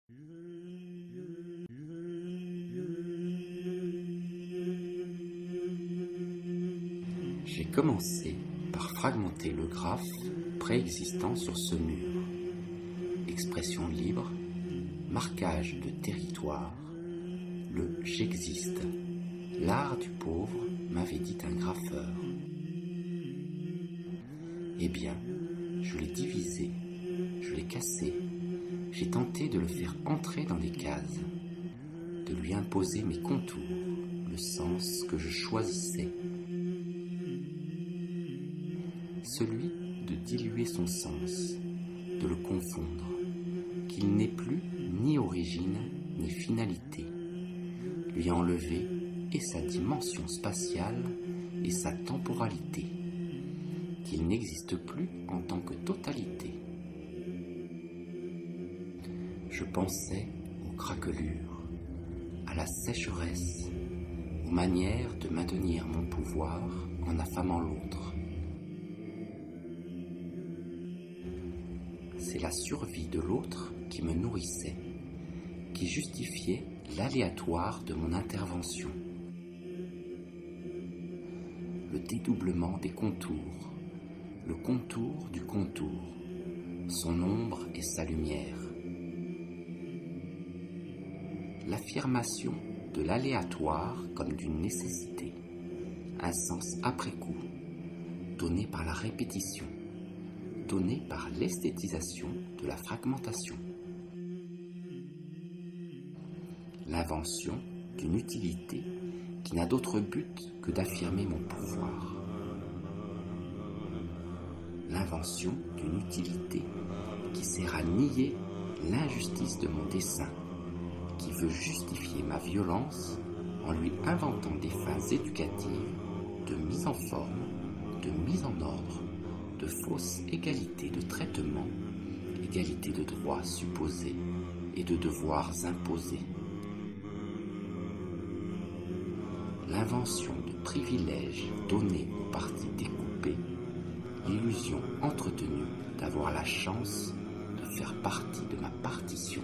J'ai commencé par fragmenter le graphe préexistant sur ce mur. Expression libre, marquage de territoire, le « j'existe », l'art du pauvre, m'avait dit un graffeur. Eh bien, je l'ai divisé, je l'ai cassé, j'ai tenté de le faire entrer dans des cases, de lui imposer mes contours, le sens que je choisissais. Celui de diluer son sens, de le confondre, qu'il n'ait plus ni origine ni finalité, lui enlever et sa dimension spatiale et sa temporalité, qu'il n'existe plus en tant que totalité. Je pensais aux craquelures, à la sécheresse, aux manières de maintenir mon pouvoir en affamant l'autre. C'est la survie de l'autre qui me nourrissait, qui justifiait l'aléatoire de mon intervention. Le dédoublement des contours, le contour du contour, son ombre et sa lumière. L'affirmation de l'aléatoire comme d'une nécessité, un sens après-coup, donné par la répétition, donné par l'esthétisation de la fragmentation. L'invention d'une utilité qui n'a d'autre but que d'affirmer mon pouvoir. L'invention d'une utilité qui sert à nier l'injustice de mon dessein, qui veut justifier ma violence en lui inventant des fins éducatives de mise en forme, de mise en ordre, de fausse égalité de traitement, égalité de droits supposés et de devoirs imposés. L'invention de privilèges donnés aux parties découpées, l'illusion entretenue d'avoir la chance de faire partie de ma partition.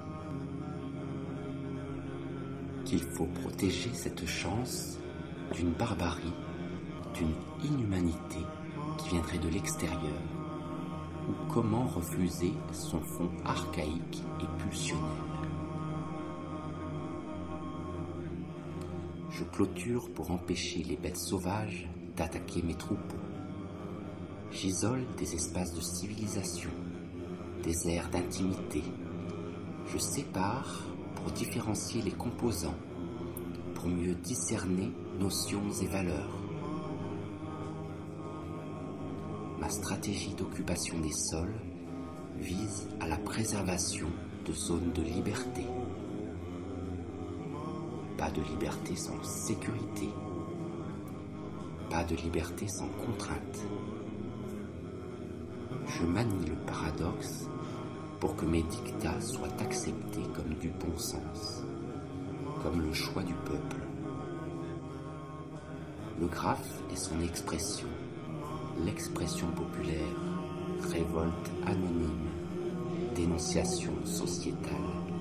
Qu'il faut protéger cette chance d'une barbarie, d'une inhumanité qui viendrait de l'extérieur, ou comment refuser son fond archaïque et pulsionnel. Je clôture pour empêcher les bêtes sauvages d'attaquer mes troupeaux. J'isole des espaces de civilisation, des aires d'intimité. Je sépare pour différencier les composants, pour mieux discerner notions et valeurs. Ma stratégie d'occupation des sols vise à la préservation de zones de liberté. Pas de liberté sans sécurité. Pas de liberté sans contrainte. Je manie le paradoxe pour que mes dictats soient acceptés comme du bon sens, comme le choix du peuple. Le graphe est son expression, l'expression populaire, révolte anonyme, dénonciation sociétale.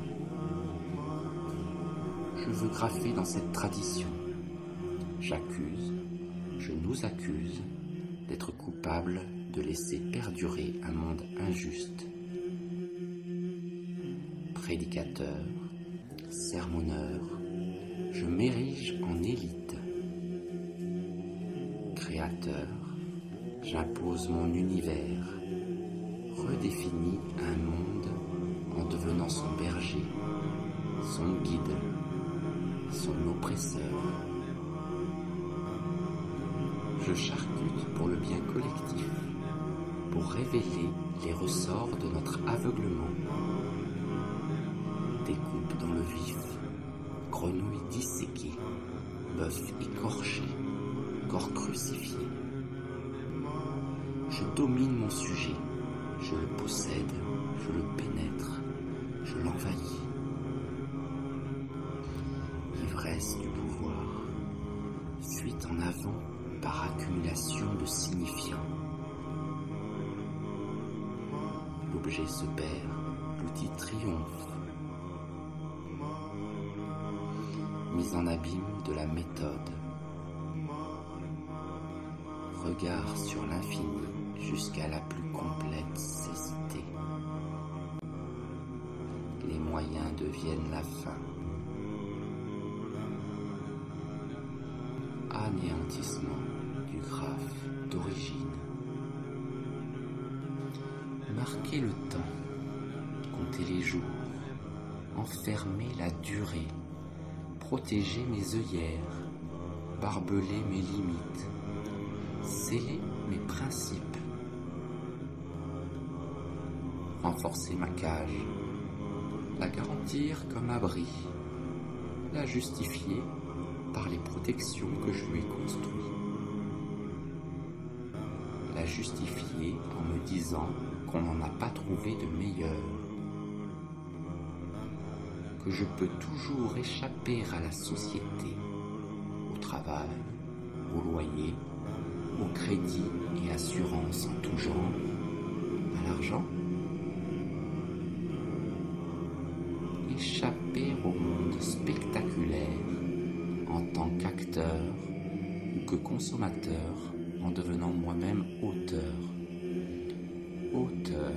Je veux graffer dans cette tradition. J'accuse, je nous accuse d'être coupables de laisser perdurer un monde injuste. Prédicateur, sermonneur, je m'érige en élite. Créateur, j'impose mon univers, redéfinis un monde en devenant son berger, son guide, son oppresseur. Je charcute pour le bien collectif, pour révéler les ressorts de notre aveuglement. Découpe dans le vif, grenouille disséquée, bœuf écorché, corps crucifié. Je domine mon sujet, je le possède, je le pénètre, je l'envahis. Ivresse du pouvoir, fuite en avant par accumulation de signifiants. L'objet se perd, l'outil triomphe, mise en abîme de la méthode. Regard sur l'infini jusqu'à la plus complète cécité. Les moyens deviennent la fin. Anéantissement du graphe d'origine. Marquer le temps, compter les jours, enfermer la durée, protéger mes œillères, barbeler mes limites, sceller mes principes, renforcer ma cage, la garantir comme abri, la justifier par les protections que je lui ai construites, la justifier en me disant qu'on n'en a pas trouvé de meilleur, que je peux toujours échapper à la société, au travail, au loyer, au crédit et assurance en tout genre, à l'argent. Échapper au monde spectaculaire en tant qu'acteur ou que consommateur en devenant moi-même auteur. Auteur,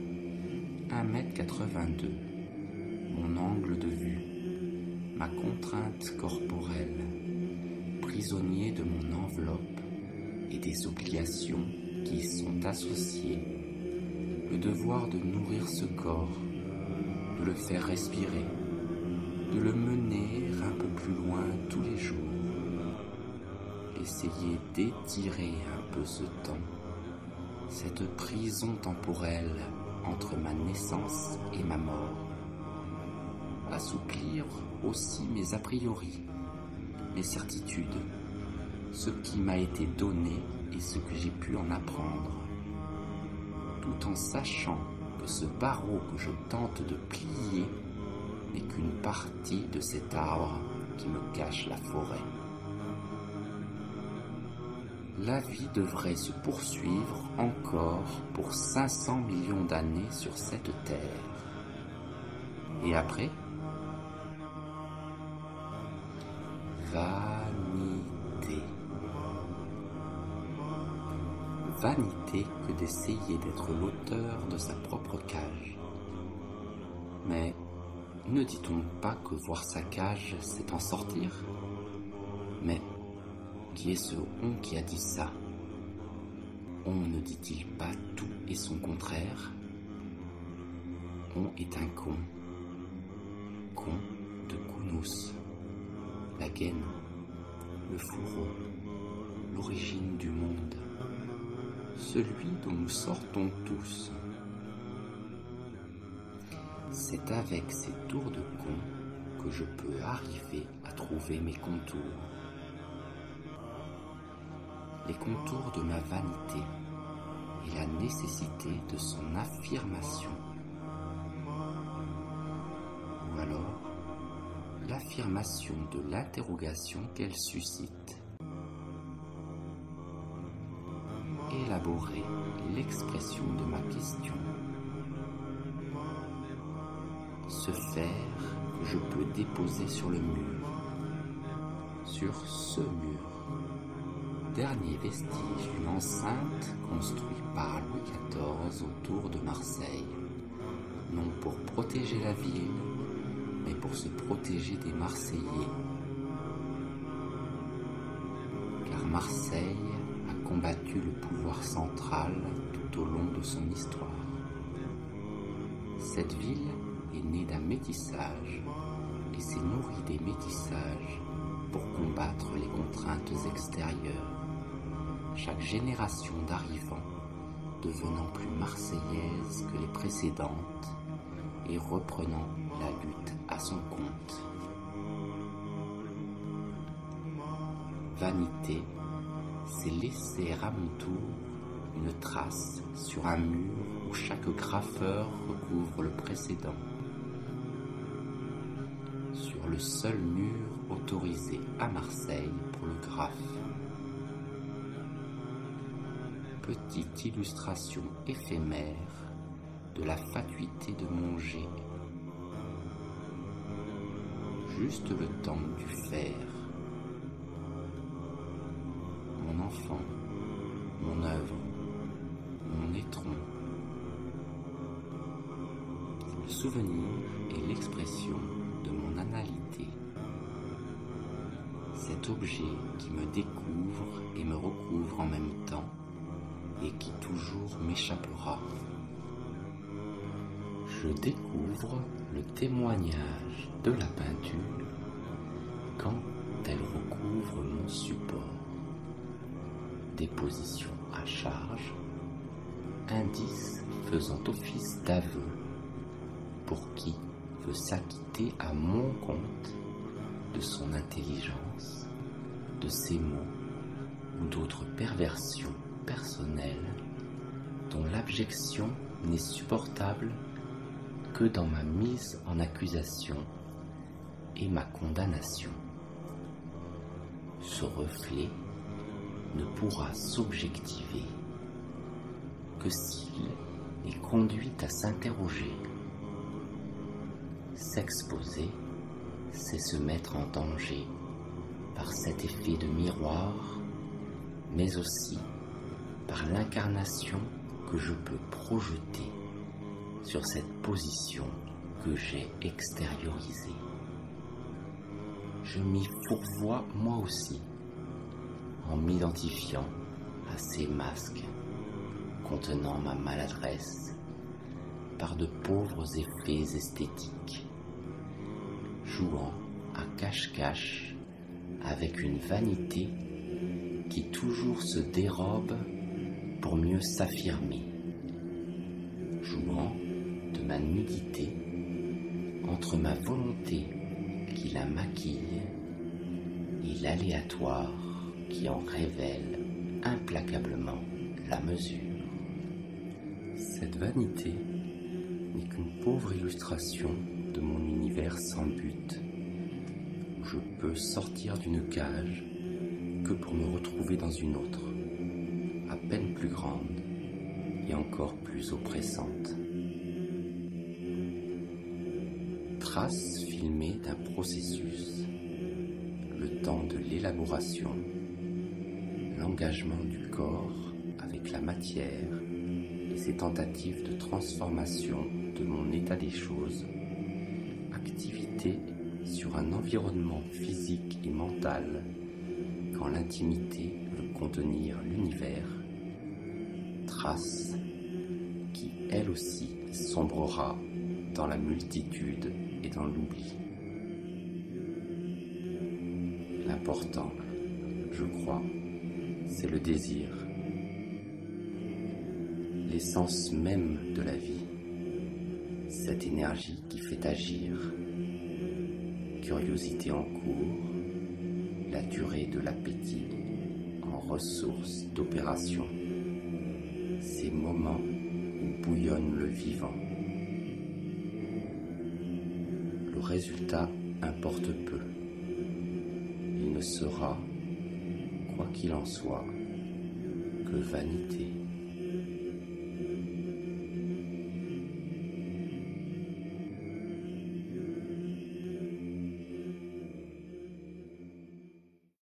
1m82, mon angle de vue, ma contrainte corporelle, prisonnier de mon enveloppe et des obligations qui y sont associées, le devoir de nourrir ce corps, de le faire respirer, de le mener un peu plus loin tous les jours, essayer d'étirer un peu ce temps, cette prison temporelle entre ma naissance et ma mort, assouplir aussi mes a priori, mes certitudes, ce qui m'a été donné et ce que j'ai pu en apprendre, tout en sachant que ce barreau que je tente de plier n'est qu'une partie de cet arbre qui me cache la forêt. La vie devrait se poursuivre encore pour 500 millions d'années sur cette terre. Et après ? Vanité. Vanité que d'essayer d'être l'auteur de sa propre cage. Mais ne dit-on pas que voir sa cage, c'est en sortir ? Mais qui est ce on qui a dit ça ? On ne dit-il pas tout et son contraire ? On est un con. Con de Kounous. La gaine, le fourreau, l'origine du monde, celui dont nous sortons tous. C'est avec ces tours de con que je peux arriver à trouver mes contours. Les contours de ma vanité et la nécessité de son affirmation. Ou alors, l'affirmation de l'interrogation qu'elle suscite. Élaborer l'expression de ma question. Ce fer que je peux déposer sur le mur. Sur ce mur. Dernier vestige d'une enceinte construite par Louis XIV autour de Marseille. Non pour protéger la ville, mais pour se protéger des Marseillais. Car Marseille a combattu le pouvoir central tout au long de son histoire. Cette ville est née d'un métissage et s'est nourrie des métissages pour combattre les contraintes extérieures. Chaque génération d'arrivants devenant plus marseillaise que les précédentes et reprenant la lutte à son compte. Vanité, c'est laisser à mon tour une trace sur un mur où chaque graffeur recouvre le précédent. Sur le seul mur autorisé à Marseille pour le graphe. Petite illustration éphémère de la fatuité de mon jet. juste le temps du faire. Mon enfant, mon œuvre, mon étron. Le souvenir est l'expression de mon analité. Cet objet qui me découvre et me recouvre en même temps et qui toujours m'échappera. Je découvre le témoignage de la peinture quand elle recouvre mon support. Déposition à charge, indice faisant office d'aveu pour qui veut s'acquitter à mon compte de son intelligence, de ses mots ou d'autres perversions personnelles dont l'abjection n'est supportable que dans ma mise en accusation et ma condamnation. Ce reflet ne pourra s'objectiver que s'il est conduit à s'interroger. S'exposer, c'est se mettre en danger par cet effet de miroir, mais aussi par l'incarnation que je peux projeter sur cette position que j'ai extériorisée. Je m'y fourvoie moi aussi, en m'identifiant à ces masques contenant ma maladresse par de pauvres effets esthétiques, jouant à cache-cache avec une vanité qui toujours se dérobe pour mieux s'affirmer, jouant de ma nudité entre ma volonté qui la maquille et l'aléatoire qui en révèle implacablement la mesure. Cette vanité n'est qu'une pauvre illustration de mon univers sans but, où je peux sortir d'une cage que pour me retrouver dans une autre, à peine plus grande et encore plus oppressante. Trace filmée d'un processus, le temps de l'élaboration, l'engagement du corps avec la matière et ses tentatives de transformation de mon état des choses, activité sur un environnement physique et mental quand l'intimité veut contenir l'univers, trace qui elle aussi sombrera dans la multitude et dans l'oubli. L'important, je crois, c'est le désir, l'essence même de la vie, cette énergie qui fait agir, curiosité en cours, la durée de l'appétit en ressources d'opération, ces moments où bouillonne le vivant. Le résultat importe peu. Il ne sera, quoi qu'il en soit, que vanité.